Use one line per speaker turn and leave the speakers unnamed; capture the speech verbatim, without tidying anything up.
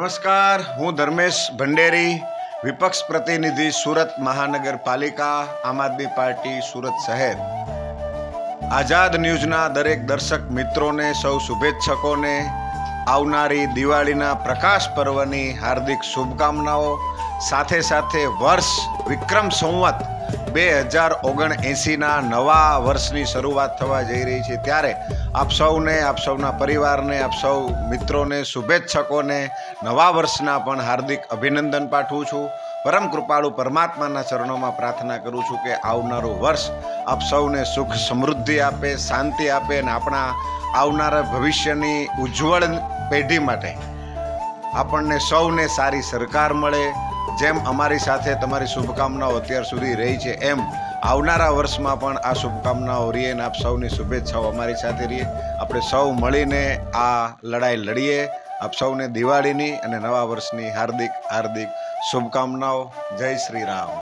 नमस्कार, हूँ धर्मेश भंडेरी, विपक्ष प्रतिनिधि सूरत महानगरपालिका, आम आदमी पार्टी सूरत शहर। आजाद न्यूज़ना दरेक दर्शक मित्रों सौ शुभेच्छकों ने आवनारी दिवाळीना प्रकाश पर्वनी हार्दिक शुभकामनाओं। साथे साथे वर्ष विक्रम संवत बे हज़ार ओगण एसी ना नवा वर्षनी शुरुआत थवा जई रही है, त्यारे आप सौने, आप सौना परिवारने, आप सौ मित्रों शुभेच्छकों नवा वर्षना पण हार्दिक अभिनंदन पाठवुं छुं। परम कृपाळु परमात्माना चरणों में प्रार्थना करूँ छूँ कि आवनारू वर्ष आप सौने सुख समृद्धि आपे, शांति आपे ने आपणा आवनारा भविष्यनी उज्ज्वल पेढ़ी माटे आपणने सौने सारी सरकार मळे। जेम अमारी साथे तमारी शुभकामनाओं अत्यार सुधी रही है, एम आवनारा वर्ष में पण आ शुभकामनाओं रहीए ने आप सौनी शुभेच्छाओं अमारी साथे रहीए। आपणे सौ मळीने आ लड़ाई लड़ीए। आप सौने दिवाळीनी अने नवा वर्षनी हार्दिक हार्दिक शुभकामनाओं। जय श्री राम।